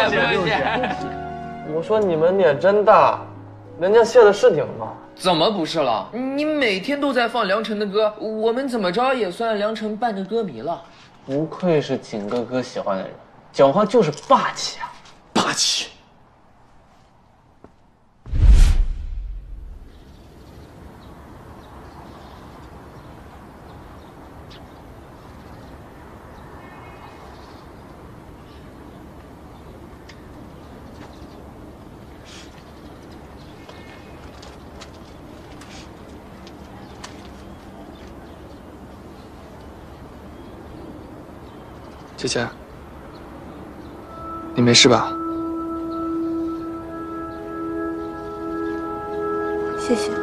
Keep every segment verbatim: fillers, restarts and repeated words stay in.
谢不用谢。 我说你们脸真大，人家谢的是你们吗？ 怎么不是了？你每天都在放良辰的歌，我们怎么着也算良辰半个歌迷了。 不愧是景哥哥喜欢的人，讲话就是霸气啊！ 霸气。 姐姐，你没事吧？ 谢谢。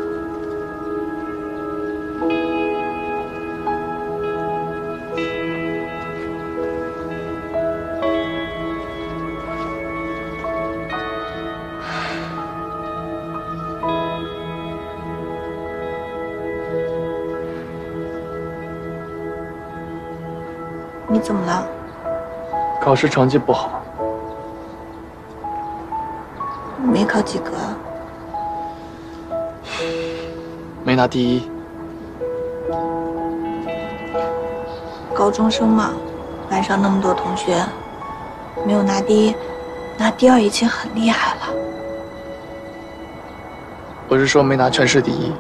你怎么了？ 考试成绩不好， 没考及格， 没拿第一。 高中生嘛，班上那么多同学，没有拿第一，拿第二已经很厉害了。 我是说没拿全市第一。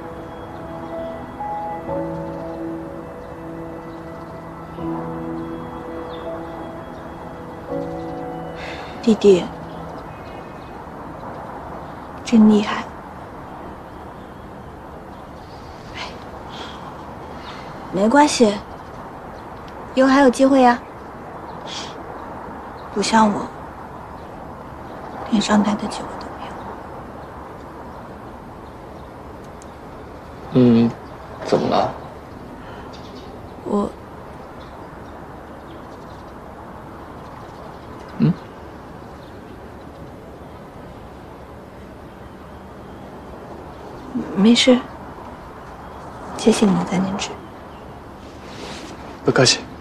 弟弟，真厉害！没关系，以后还有机会呀。不像我，连上台的机会都没有。 你怎么了？ 我， 嗯。 没事，谢谢你的三明治。 不客气。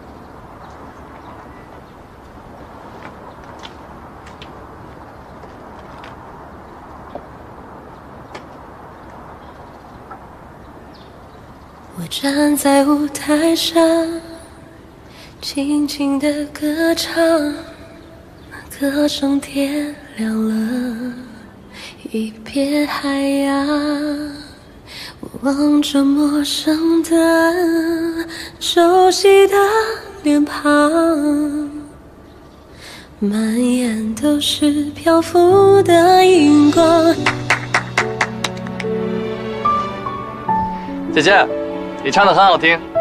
我站在舞台上，轻轻地歌唱，歌声点亮了 一片海洋，我望着陌生的、熟悉的脸庞，满眼都是漂浮的荧光。 姐姐，你唱的很好听。